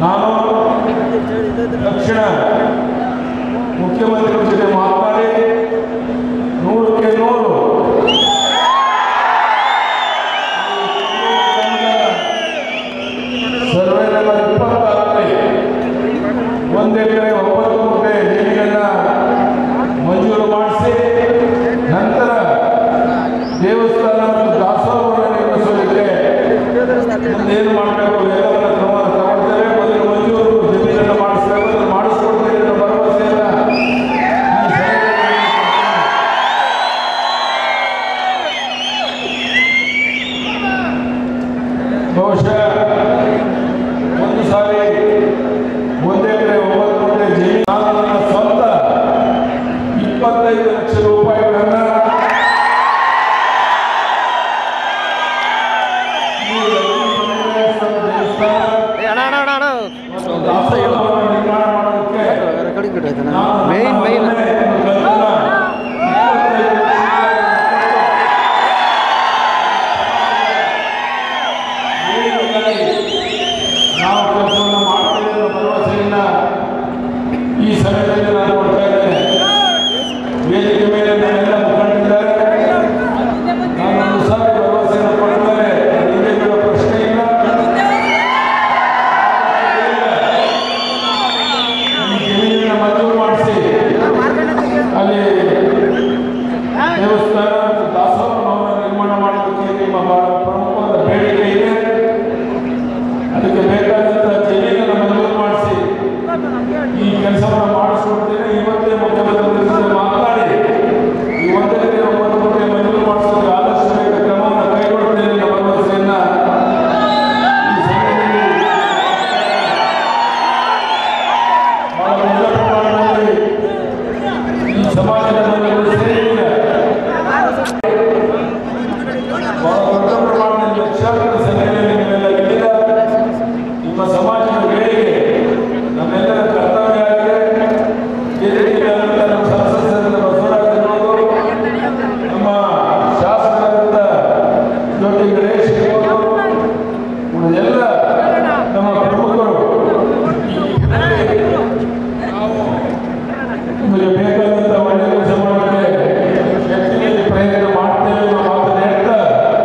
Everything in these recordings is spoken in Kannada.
ನಾನು ತಕ್ಷಣ ಮುಖ್ಯಮಂತ್ರಿಗಳ ಜೊತೆ ಮಾತನಾಡಿ 100ಕ್ಕೆ 100 ಸರ್ವೆ ನಂಬರ್ 26 1 ಎಕರೆ 9 ಗುಂಟೆ ಜಮೀನನ್ನು ಮಂಜೂರು ಮಾಡಿಸಿ ನಂತರ ದೇವಸ್ಥಾನ ಮತ್ತು ದಾಸೋಹವನ್ನು ನಿರ್ಮಿಸೋದಕ್ಕೆ ಏನು ಮಾಡಬೇಕು ಎಲ್ಲವನ್ನ ಕ್ರಮ ತಗೊಳ್ತೇವೆ. ಮೊದಲು ಮಂಜೂರು ಜಮೀನನ್ನು ಮಾಡಿಸಬೇಕು, ಅದನ್ನು ಮಾಡಿಸ್ಕೊಡ್ತೇವೆ ಅನ್ನೋ ಭರವಸೆಯನ್ನು ಬಹುಶಃ ಒಂದು ಸಾರಿ 1 ಎಕರೆ 9 ಗುಂಟೆ ಜಮೀನು ನಾನು ನನ್ನ ಸ್ವಂತ 25 ಲಕ್ಷ ರೂಪಾಯಿಗಳನ್ನು ಈ ಸಮಯದಲ್ಲಿ ನಾನು ಕೊಡ್ತಾ ಇದ್ದೇನೆ. ವೇದಿಕೆ ಮೇಲೆ ನನ್ನೆಲ್ಲ ಮುಖಂಡರಿದ್ದಾರೆ. ನಾನು ಒಂದು ಸಾರಿ ಭರವಸೆಯನ್ನು ಕೊಡ್ತಾರೆ, ಹಿಂದೆ ಬೀಳೋ ಪ್ರಶ್ನೆ ಇಲ್ಲ. ಜಮೀನನ್ನು ಮಂಜೂರು ಮಾಡಿಸಿ ಅಲ್ಲಿ ದೇವಸ್ಥಾನ ಮತ್ತು ದಾಸೋಹವನ್ನು ನಿರ್ಮಾಣ ಮಾಡೋದಕ್ಕೆ ನಿಮ್ಮ ಬಹಳ ಪ್ರಮುಖವಾದ ಬೇಡಿಕೆ ಇದೆ. ಅದಕ್ಕೆ ಬೇಕಾದಂಥ ಜಮೀನನ್ನು ಮಂಜೂರು ಮಾಡಿಸಿ ಈ ಕೆಲಸವನ್ನು ಮಾಡಿಸ್ಕೊಡ್ತೇನೆ. ಇವತ್ತೇ ಮುಖ್ಯಮಂತ್ರಿ ಜೊತೆ ಮಾತನಾಡಿ ಈ 1 ಎಕರೆ 9 ಗುಂಟೆ ಮಂಜೂರು ಮಾಡಿಸೋದಕ್ಕೆ ಆದಷ್ಟು ಬೇಗ ಕ್ರಮವನ್ನು ಕೈಗೊಳ್ತೇನೆ ಅನ್ನೋ ಭರವಸೆಯನ್ನು ಈ ಸಮಯದಲ್ಲಿ ಬಹಳ ದೊಡ್ಡ ಪ್ರಮಾಣದಲ್ಲಿ ಈ ಸಮಾಜದ ಮೇಲೆ ಸೇರಿದೆ. ಬಹಳ ದೊಡ್ಡ ಪ್ರಮಾಣದಲ್ಲಿ ಲಕ್ಷಾಂತರ ಸಂಖ್ಯೆಯಲ್ಲಿ ನೀವೆಲ್ಲ ಇದ್ದೀರ. ನಿಮ್ಮ ಸಮಾಜದ ಬೇಡಿಕೆ ನಮ್ಮೆಲ್ಲರ ಕರ್ತವ್ಯ ಆಗಿದೆ. ನಮ್ಮ ಸಂಸದರಾದ ಬಸವರಾಜನವರು, ನಮ್ಮ ಶಾಸಕರಾದ ಜ್ಯೋತಿ ಗಣೇಶ್ ಎಲ್ಲ ನಮ್ಮ ಪ್ರಮುಖರು ನಾವು ನಿಮಗೆ ಬೇಕಾದಂಥ ಒಳ್ಳೆಯ ಕೆಲಸ ಮಾಡೋಕ್ಕೆ ಹೆಚ್ಚಿನ ಪ್ರಯತ್ನ ಮಾಡ್ತೇವೆ ಅನ್ನೋ ಮಾತನ್ನು ಹೇಳ್ತಾ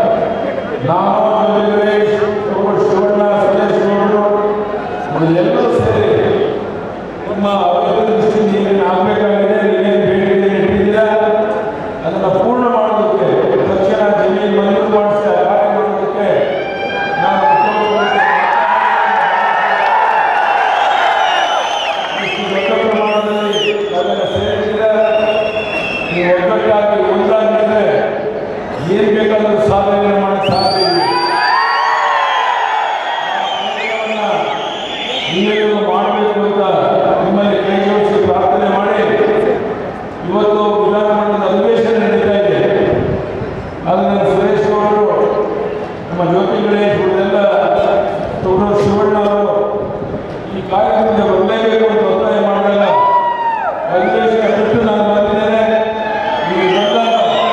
ನಾವು ಜ್ಯೋತಿ ಗಣೇಶ್ ಶಿವಣ್ಣ ಸುರೇಶ್ ಗೌಡರು ಎಲ್ಲರೂ ಸೇರಿ ನಿಮ್ಮ ಅಭಿವೃದ್ಧಿ ದೃಷ್ಟಿಯಿಂದ ಏನೇನು ಆಗಬೇಕಾಗಿದೆ, ಏನೇನು ಬೇಡಿಕೆ ಇಟ್ಟಿದ್ದೀರಾ ಅದನ್ನು ಪೂರ್ಣ ಮಾಡೋದಕ್ಕೆ ತಕ್ಷಣ ಜಮೀನು ಮಂಜೂರು ಮಾಡಿಸಿ ಕಾರ್ಯ ಮಾಡೋದಕ್ಕೆ ನಾನು ಇಷ್ಟು ದೊಡ್ಡ ಪ್ರಮಾಣದಲ್ಲಿ ಅದನ್ನು ಸೇರಿಸಿದ್ರೆ ನೀವು ಒಗ್ಗಟ್ಟಾಗಿ ಒಂದಾಗಿದ್ದರೆ ಏನು ಬೇಕಾದರೂ ಸಾಧನೆ ಮಾಡೋಕ್ಕೆ ಸಾಧ್ಯ ಇದೆ. ನೀವೇನು ಮಾಡಬೇಕು ಅಂತ ನಿಮ್ಮಲ್ಲಿ ಕೈ ಜೋಡಿಸಿ ಪ್ರಾರ್ಥನೆ ಮಾಡಿ ಇವತ್ತು ವಿಧಾನಮಂಡಲದ ಅಧಿವೇಶನ ನಡೀತಾ ಇದೆ. ಅದು ನನ್ನ ಸುರೇಶ್ ಅವರು, ನಮ್ಮ ಜ್ಯೋತಿ ಗಣೇಶ್ ಎಲ್ಲ ಶಿವಣ್ಣ ಅವರು ಈ ಕಾರ್ಯಕ್ರಮಕ್ಕೆ ಬರಲೇಬೇಕು ಅಂತ ಒತ್ತಾಯ ಮಾಡಿದಾಗ ಅಧಿವೇಶನ ಬಿಟ್ಟು ನಾನು ಬಂದಿದ್ದೇನೆ. ಈ ಬಂದಾಗ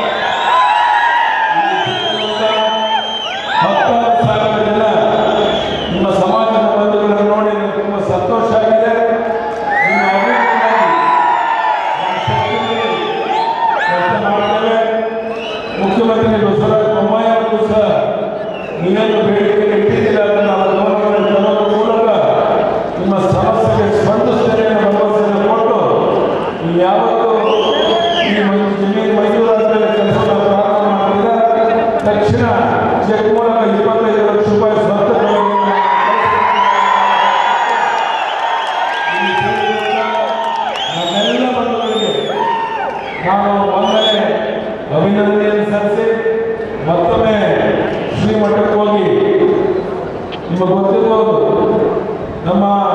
10,000 ಜನ ನಿಮ್ಮ ಸಮಾಜದ ಬಂಧುಗಳನ್ನು ನೋಡಿ ನನಗೆ ತುಂಬ ಸಂತೋಷ ಆಗಿದೆ. ನಿಮ್ಮ ಅಭಿವೃದ್ಧಿಗಾಗಿ ನಮ್ಮ ಶಕ್ತಿಯಲ್ಲಿ ಕೆಲಸ ಮಾಡ್ತೇವೆ. ಮುಖ್ಯಮಂತ್ರಿ ಬಸವರಾಜ ಬೊಮ್ಮಾಯಿ ಅವರು ಸಹ ನೀವೇನು ಬೇಡಿಕೆ ಇಟ್ಟಿದ್ದೀರ ಅದನ್ನು ಅವರ ಗಮನದಲ್ಲಿ ತರೋದ್ರ ಮೂಲಕ ನಿಮ್ಮ ಸಮಸ್ಯೆಗೆ ಸ್ಪಂದಿಸ್ತೇನೆ ಅನ್ನೋ ಭರವಸೆಯನ್ನು ಕೊಟ್ಟು ನೀವು ಯಾವತ್ತೂ ಈ ಜಮೀನು ಮಂಜೂರಾದ ಮೇಲೆ ಕೆಲಸವನ್ನು ಪ್ರಾರಂಭ ಮಾಡಿದ್ರೆ ತಕ್ಷಣ ಚೆಕ್ ಮೂಲಕ 25 ಲಕ್ಷ ರೂಪಾಯಿ ಸ್ವಂತ ನಮ್ಮೆಲ್ಲ ಬಂಧುಗಳಿಗೆ ನಾನು ಒಮ್ಮೆಲೆ ಅಭಿನಂದನೆಯನ್ನು ಸಲ್ಲಿಸಿ ಮತ್ತೊಮ್ಮೆ ಶ್ರೀಮಠಕ್ಕೆ ಹೋಗಿ ನಿಮಗೆ ಗೊತ್ತಿರ್ಬೋದು ನಮ್ಮ